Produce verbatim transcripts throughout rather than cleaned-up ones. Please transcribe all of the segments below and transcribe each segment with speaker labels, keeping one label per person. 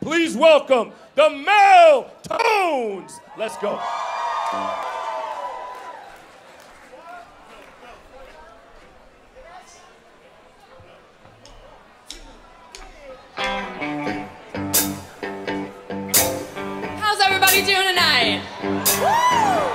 Speaker 1: Please welcome the Meltones. Let's go.
Speaker 2: How's everybody doing tonight? Woo!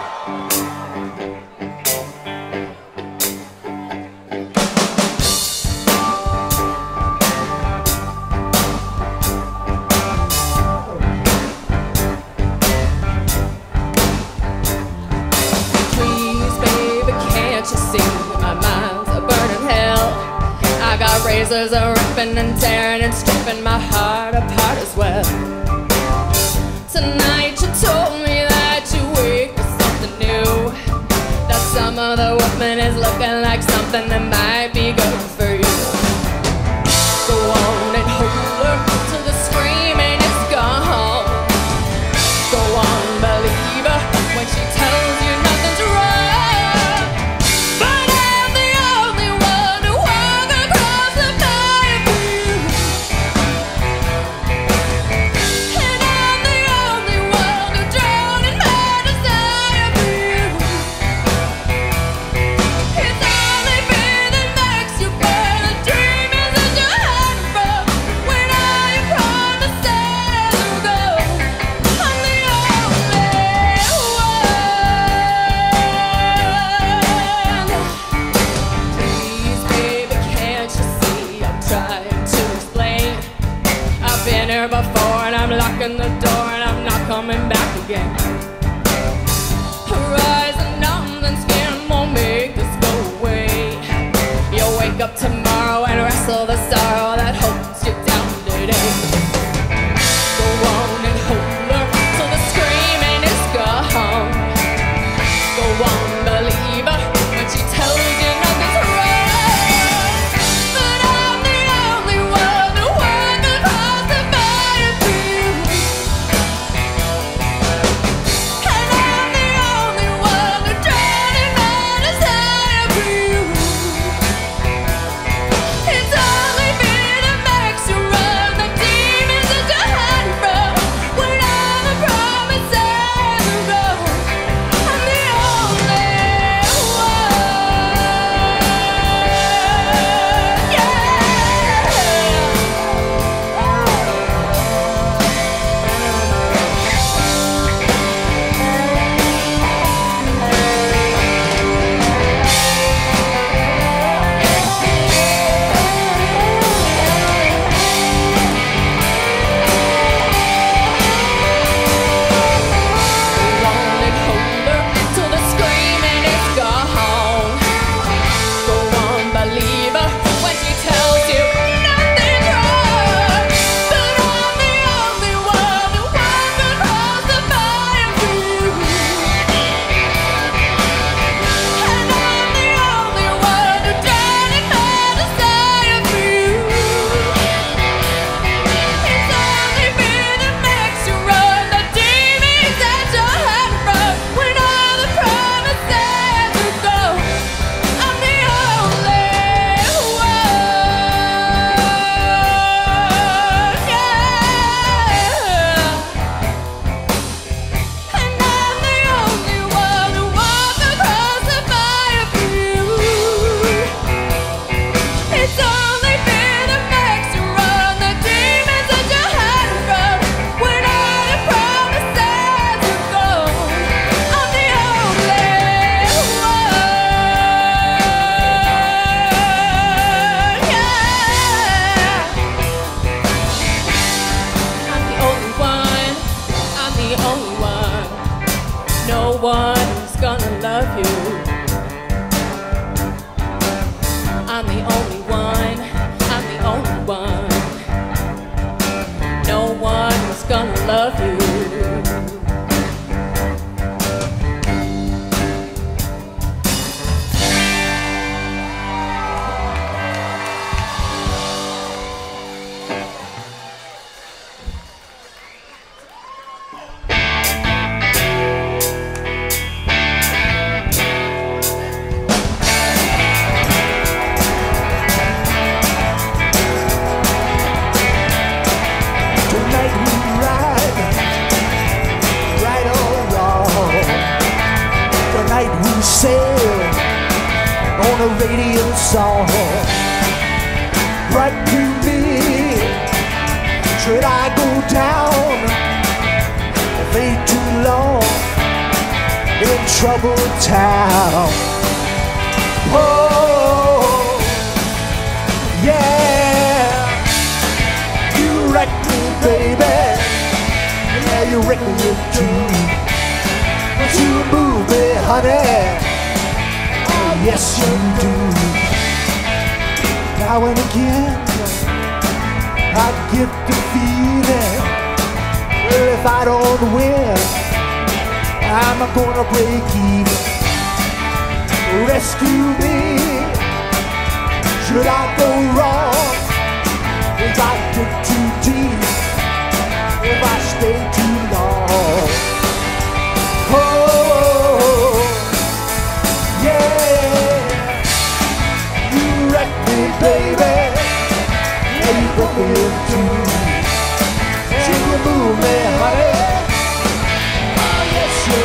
Speaker 2: Razors are ripping and tearing and stripping my heart apart as well. Tonight you told me that you wake for something new, that some other woman is looking like something that might be good for you. Go on and hold her till the screaming is gone. Go on, believe her when she tells you nothing's wrong. Before and I'm locking the door and I'm not coming back again. Her eyes are numb and skin won't make this go away. You'll wake up tomorrow and wrestle the sorrow that holds you down today. Go on and hold her till the screaming is gone. Go on, believe her when she tells you nothing's wrong. One's gonna love you. I'm the only one, I'm the only one. No one's gonna love you.
Speaker 3: Tonight we to sail on a radiant song. Right to me, should I go down way too long in troubled town? Oh, yeah, you wrecked me, baby. Yeah, you wrecked me in two. But you move me, honey. Oh, yes, you do. Now and again, I get the feeling, well, if I don't win, I'm gonna break even. Rescue me, should I go wrong? If I dig too deep, if I stay too long. Oh, yeah, you wrecked me, baby. Yeah, you broke me in two. So you move me, honey. Oh, yes, you.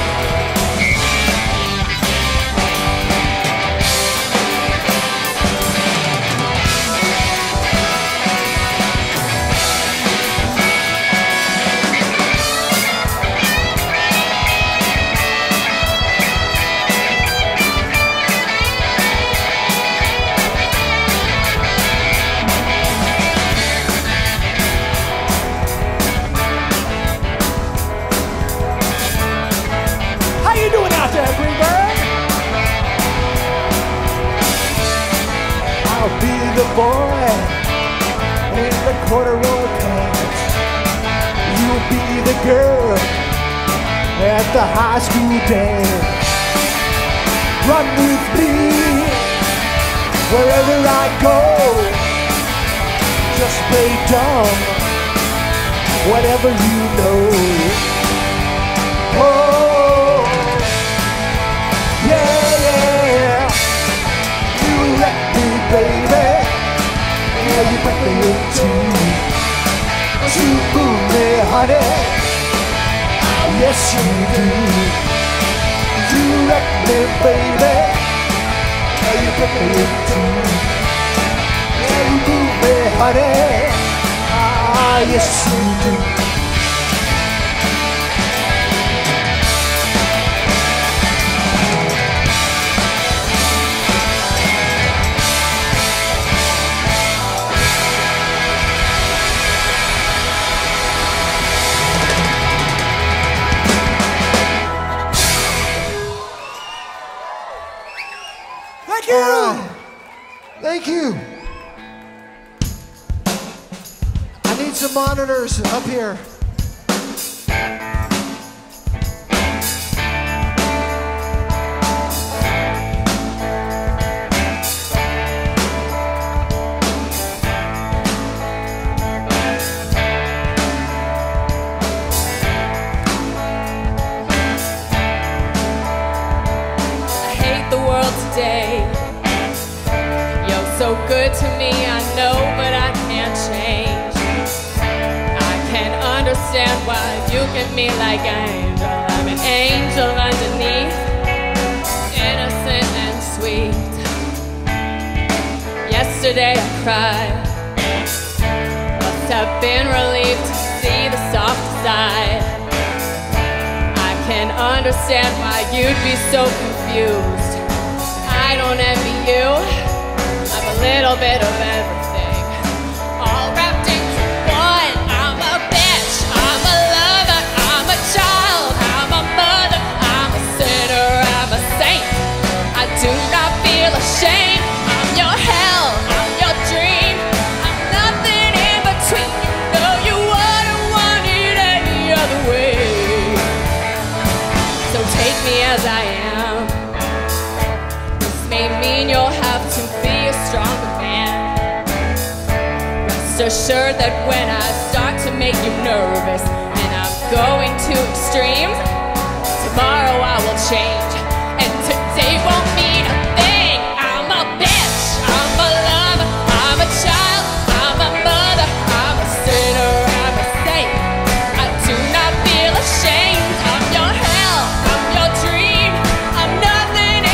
Speaker 3: I'll be the boy in the corduroy pants. You'll be the girl at the high school dance. Run with me wherever I go. Just play dumb, whatever you know. Oh, yeah, yeah. You wrecked me, baby. Yeah, you break me in two. You move me, honey. Yes, you do. You wrecked me, baby. Yeah, you break me in two. Yeah, you move me, honey. Ah, yes, you do. Thank you! Uh, thank you. I need some monitors up here.
Speaker 2: So good to me, I know, but I can't change. I can't understand why you get me like an angel. I'm an angel underneath, innocent and sweet. Yesterday I cried, must have been relieved to see the soft side. I can't understand why you'd be so confused. I don't envy you. I'm a little bit of everything, all wrapped into one. I'm a bitch, I'm a lover, I'm a child, I'm a mother, I'm a sinner, I'm a saint. I do not feel ashamed. I'm your hell, I'm your dream. I'm nothing in between. You know you wouldn't want it any other way. So take me as I am. This may mean you'll have to be a stronger man. Rest assured that when I start to make you nervous and I'm going to extremes, tomorrow I will change, and today won't mean a thing. I'm a bitch, I'm a lover, I'm a child, I'm a mother, I'm a sinner, I'm a saint. I do not feel ashamed. I'm your hell, I'm your dream. I'm nothing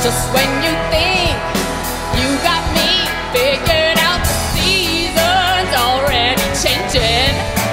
Speaker 2: Just when you think you got me figured out, the season's already changing.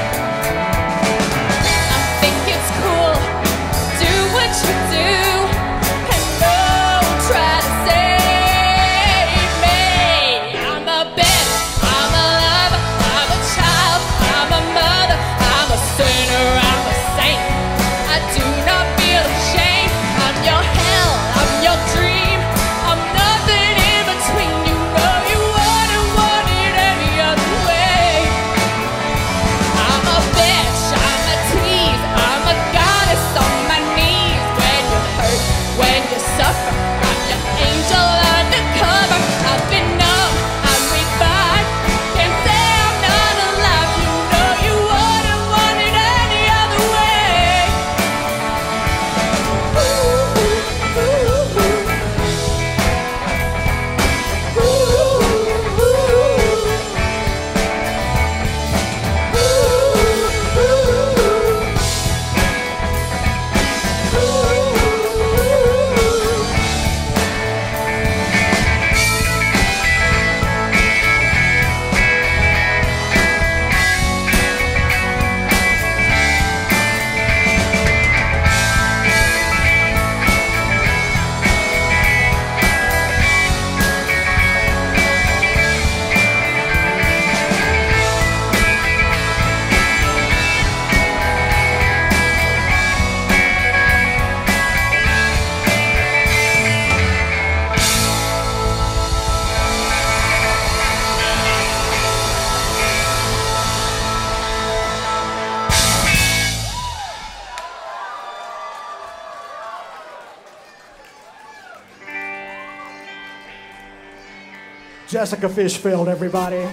Speaker 2: I think it's cool, do what you do, and don't try to save me. I'm a bitch, I'm a lover, I'm a child, I'm a mother, I'm a sinner, I'm a saint. I do not feel ashamed. I'm your hell, I'm your dream, I'm nothing in between. You know you wouldn't want it any other way. I'm a bitch, I'm a tease, I'm a goddess on my knees. When you hurt, when you suffer, I'm your angel undercover. I've been numb, I'm refined, can't say I'm not alive. You know you wouldn't want it any other way. Ooh, ooh, ooh, ooh.
Speaker 3: Jessica Fishfield, everybody.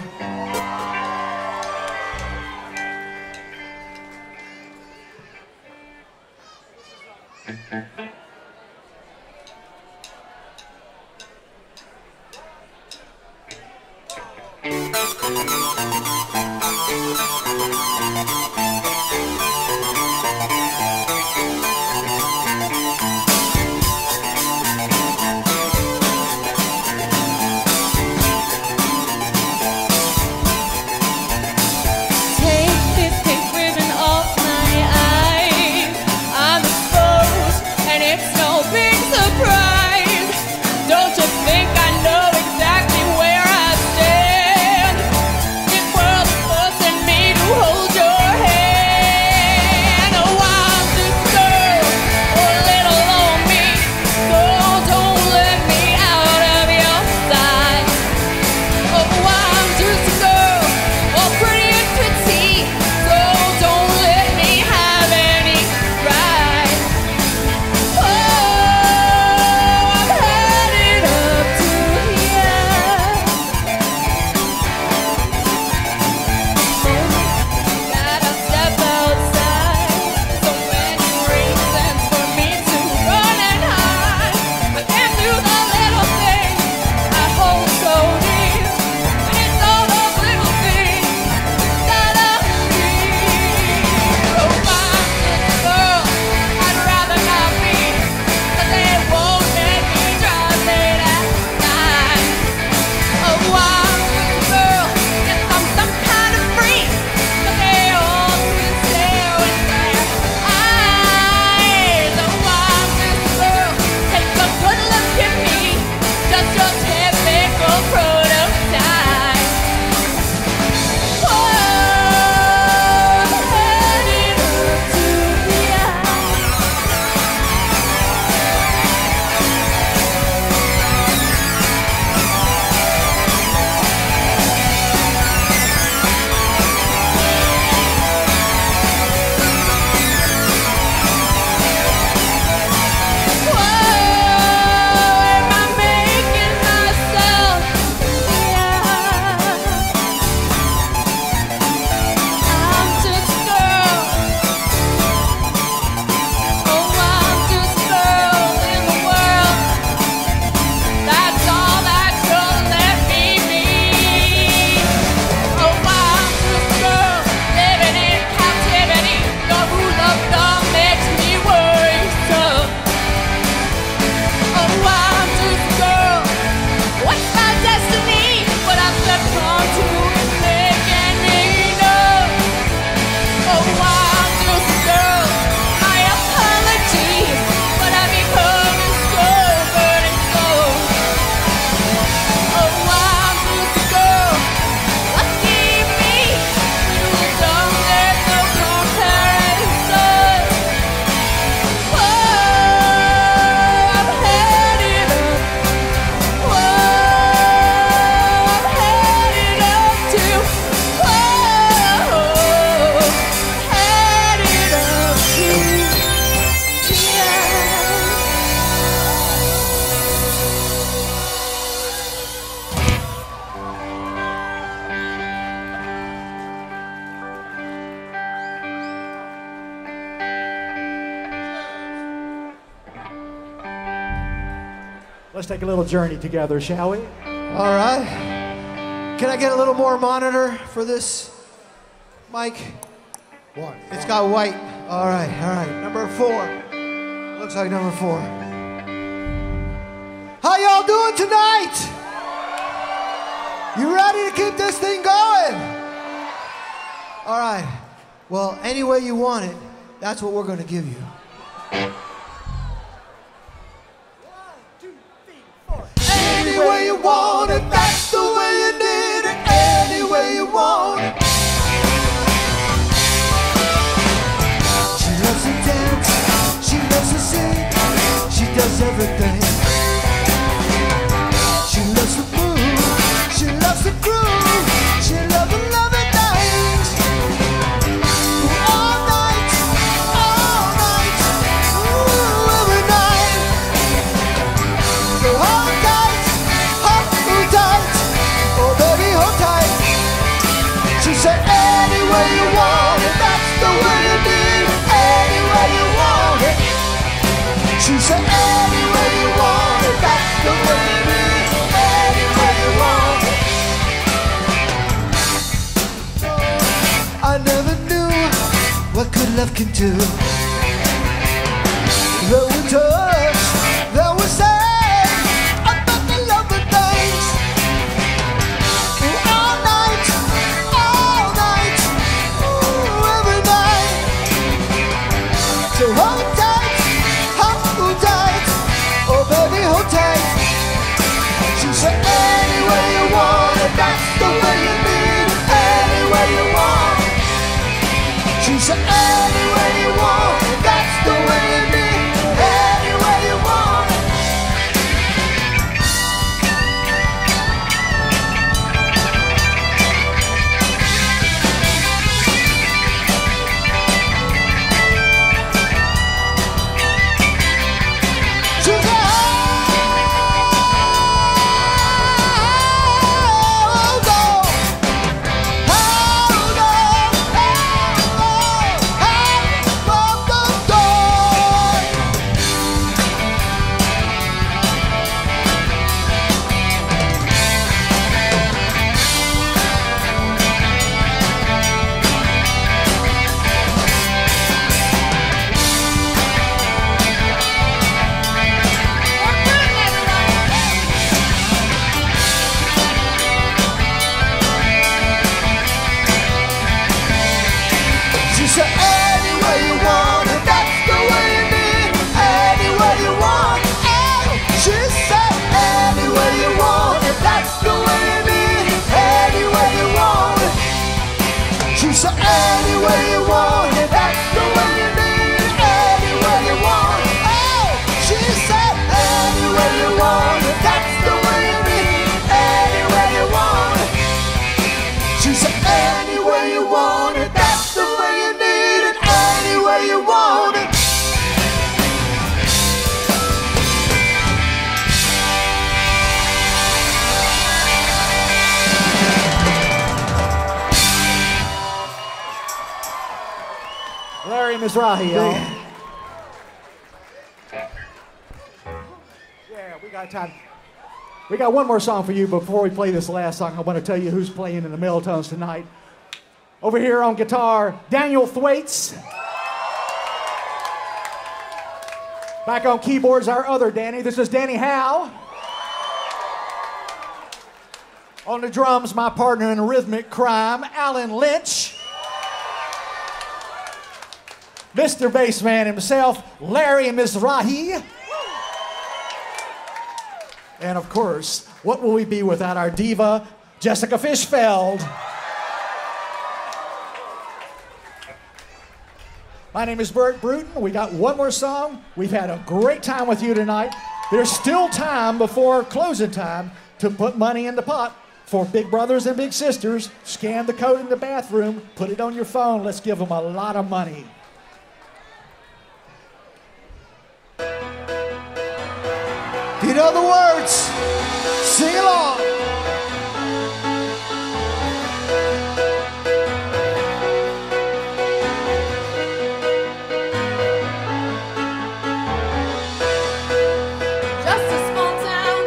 Speaker 3: Let's take a little journey together, shall we?
Speaker 4: All right. Can I get a little more monitor for this mic? One. It's got white. All right, all right. Number four. Looks like number four. How y'all doing tonight? You ready to keep this thing going? All right. Well, any way you want it, that's what we're going to give you. Any way you want it, that's the way you need it. Any way you want it. She loves to dance, she loves to sing, she does everything. She loves to move, she loves to groove, she loves to love it things. All night, all night, ooh, every night. So hold tight, hold tight, oh baby, hold tight. She said any way you want it, that's the way you need it. Any way you want it. She said any way you want it, that's the way you need it. Any way you want it. I never knew what good love can do. That we touch, that we say about the love of things. All night, all night, ooh, every night. So hold tight, hold tight, oh baby, hold tight. She said any way you want it, that's the way you need it. Any way you want it. She said any way you want it, that's the way you need it. Any way you want it. She said, hold on, hold on, hold on, hold on, she said any way you want it, that's the way you need it. Any way you want it. She said any way you want it, that's the way you need it. Any way you want it. She said any way you want it, that's the way you need it. Any way you want it. She said any way you want it, that's the way you need it. Any way you want it. She said any way you want it, that's the way you need it. Any way you want it.
Speaker 3: Larry Mizrahi, y'all. Yeah, we got time. We got one more song for you before we play this last song. I want to tell you who's playing in the Meltones tonight. Over here on guitar, Daniel Thwaites. Back on keyboards, our other Danny. This is Danny Howe. On the drums, my partner in rhythmic crime, Alan Lynch. Mister Bassman himself, Larry Mizrahi. And of course, what will we be without our diva, Jessica Fishfeld? My name is Bert Bruton. We got one more song. We've had a great time with you tonight. There's still time before closing time to put money in the pot for big brothers and big sisters. Scan the code in the bathroom, put it on your phone. Let's give them a lot of money.
Speaker 4: If you know the words, sing along.
Speaker 2: Just a small town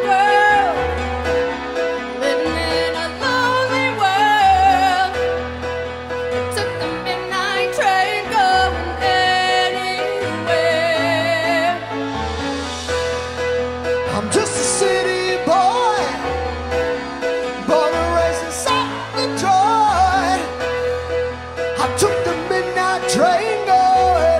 Speaker 4: I'm just a city boy, born and raised inside Detroit. I took the midnight train going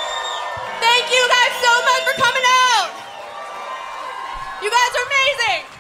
Speaker 2: You guys are amazing!